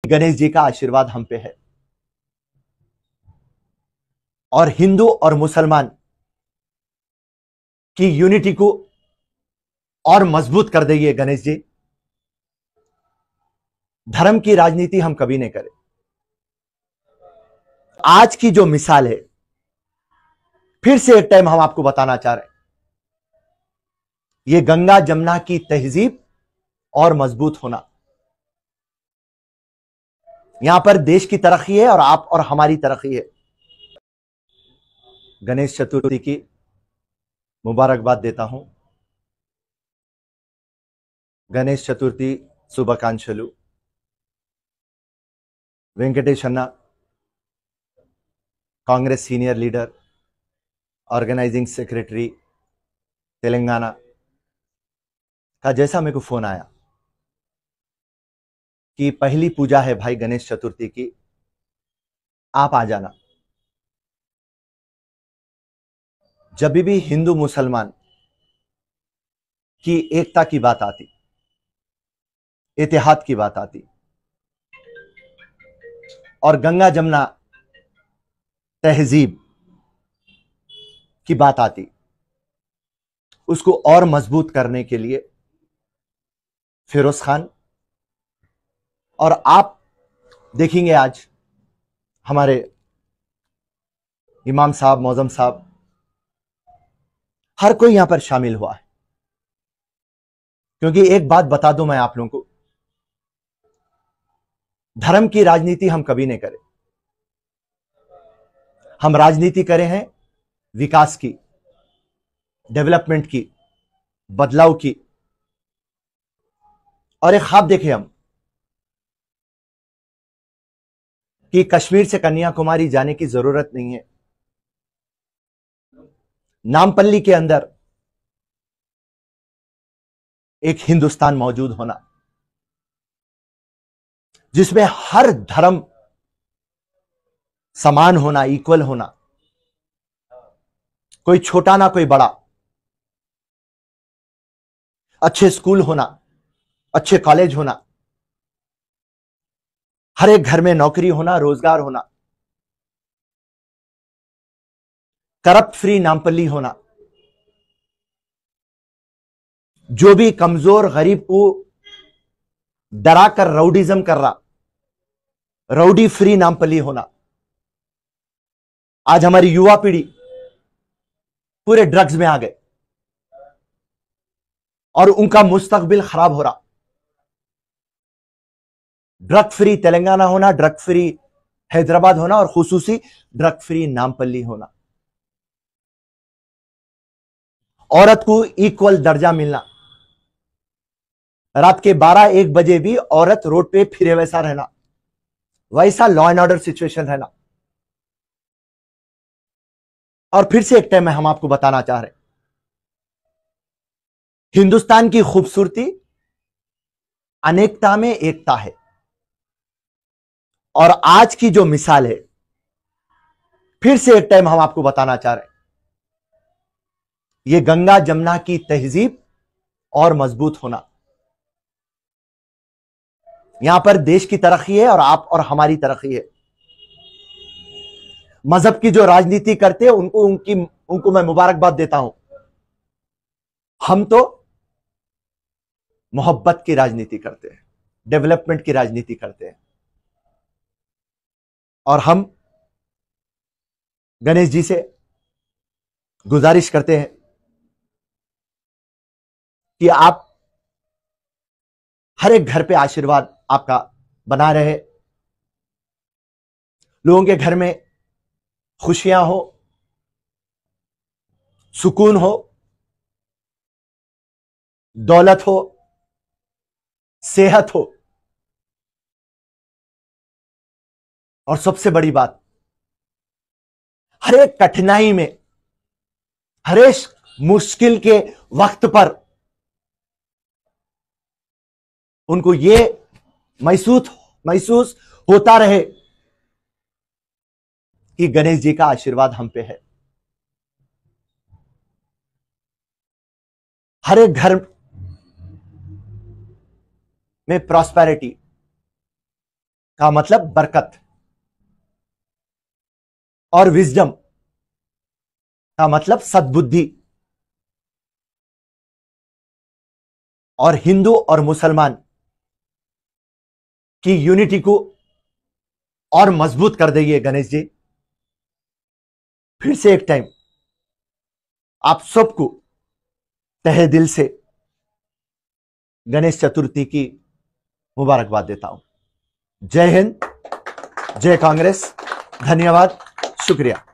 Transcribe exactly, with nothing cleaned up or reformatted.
गणेश जी का आशीर्वाद हम पे है और हिंदू और मुसलमान की यूनिटी को और मजबूत कर देंगे गणेश जी। धर्म की राजनीति हम कभी नहीं करें। आज की जो मिसाल है, फिर से एक टाइम हम आपको बताना चाह रहे हैं, यह गंगा जमुना की तहजीब और मजबूत होना। यहां पर देश की तरक्की है और आप और हमारी तरक्की है। गणेश चतुर्थी की मुबारकबाद देता हूं। गणेश चतुर्थी शुभाकांक्षलु। Venkatesh anna, Congress senior leader, organizing secretary Telangana का जैसा मेरे को फोन आया कि पहली पूजा है भाई गणेश चतुर्थी की, आप आ जाना। जब भी हिंदू मुसलमान की एकता की बात आती, इतिहाद की बात आती और गंगा जमुना तहजीब की बात आती, उसको और मजबूत करने के लिए फिरोज खान और आप देखेंगे आज हमारे इमाम साहब, मौजम साहब, हर कोई यहां पर शामिल हुआ है। क्योंकि एक बात बता दूं मैं आप लोगों को, धर्म की राजनीति हम कभी नहीं करें। हम राजनीति करें हैं विकास की, डेवलपमेंट की, बदलाव की। और एक ख्वाब देखे हम कि कश्मीर से कन्याकुमारी जाने की जरूरत नहीं है। नामपल्ली के अंदर एक हिंदुस्तान मौजूद होना, जिसमें हर धर्म समान होना, इक्वल होना, कोई छोटा ना कोई बड़ा, अच्छे स्कूल होना, अच्छे कॉलेज होना, हर एक घर में नौकरी होना, रोजगार होना, करप्ट फ्री नामपल्ली होना, जो भी कमजोर गरीब को डराकर राउडिज्म कर रहा, राउडी फ्री नामपल्ली होना। आज हमारी युवा पीढ़ी पूरे ड्रग्स में आ गए और उनका मुस्तकबिल खराब हो रहा। ड्रग फ्री तेलंगाना होना, ड्रग फ्री हैदराबाद होना और खुसूसी ड्रग फ्री नामपल्ली होना। औरत को इक्वल दर्जा मिलना, रात के बारह एक बजे भी औरत रोड पे फिरे वैसा रहना, वैसा लॉ एंड ऑर्डर सिचुएशन रहना। और फिर से एक टाइम में हम आपको बताना चाह रहे हैं, हिंदुस्तान की खूबसूरती अनेकता में एकता है। और आज की जो मिसाल है, फिर से एक टाइम हम आपको बताना चाह रहे हैं, यह गंगा जमुना की तहजीब और मजबूत होना। यहां पर देश की तरक्की है और आप और हमारी तरक्की है। मजहब की जो राजनीति करते हैं उनको उनकी उनको मैं मुबारकबाद देता हूं। हम तो मोहब्बत की राजनीति करते हैं, डेवलपमेंट की राजनीति करते हैं। और हम गणेश जी से गुजारिश करते हैं कि आप हर एक घर पे आशीर्वाद आपका बना रहे, लोगों के घर में खुशियां हो, सुकून हो, दौलत हो, सेहत हो, और सबसे बड़ी बात, हर एक कठिनाई में, हर एक मुश्किल के वक्त पर उनको यह महसूस महसूस होता रहे कि गणेश जी का आशीर्वाद हम पे है। हर एक घर में प्रॉस्पेरिटी, का मतलब बरकत, और विजडम का मतलब सद्बुद्धि। और हिंदू और मुसलमान की यूनिटी को और मजबूत कर देंगे गणेश जी। फिर से एक टाइम आप सबको तहे दिल से गणेश चतुर्थी की मुबारकबाद देता हूं। जय हिंद, जय कांग्रेस, धन्यवाद, शुक्रिया।